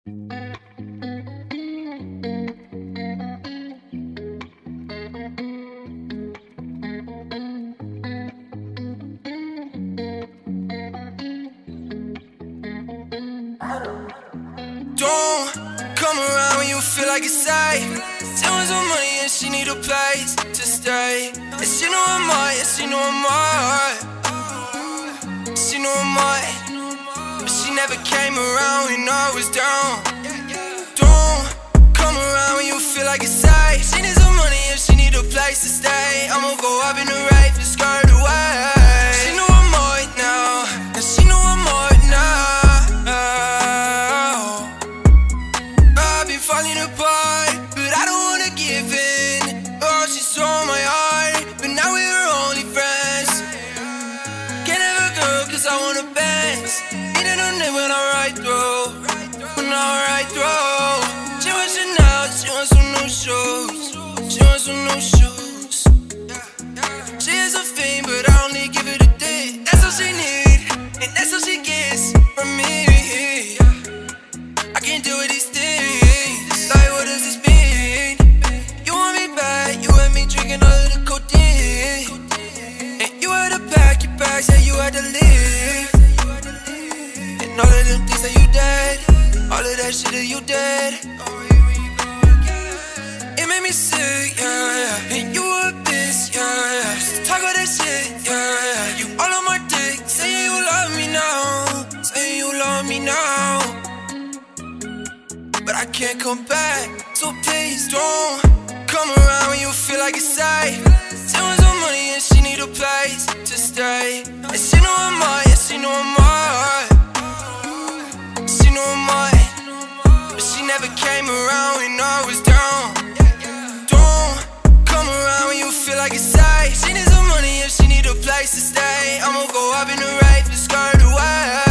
Don't come around when you feel like it's safe. Tell her some money and she need a place to stay. And she know I'm mine, yeah, she know I'm mine. She know I'm mine, but she never came around when I was down. Don't come around when you feel like it's safe. She needs some money and she need a place to stay. I'ma go up in the rave and skirt away. She know I'm mine now, and she know I'm mine now. Falling apart, but I don't wanna give in. Oh, she saw my heart, but now we're only friends. Can't have a girl cause I wanna bounce. Need it on it when I ride through. When I ride through. She wants it now, she wants some new shoes. She wants some new shoes. She is a fiend, but I only give it a day. That's all she need, and that's all she gets from me. I can't do it these things. Like, what does this mean? You want me back, you had me drinking all of the codeine. And you had to pack your bags, yeah, you had to leave. And all of them things that you did, all of that shit that you did, it made me sick, yeah. And you were a bitch, yeah. Just talk all that shit, yeah. You all on my dick, saying you love me now, saying you love me now. But I can't come back, so please don't come around when you feel like it's safe. Tell her some money and she need a place to stay. And she know I'm mine, yeah, she know I'm mine. She know I'm mine, but she never came around when I was down. Don't come around when you feel like it's safe. She needs some money and she need a place to stay. I'ma go up in the rave and skirt away.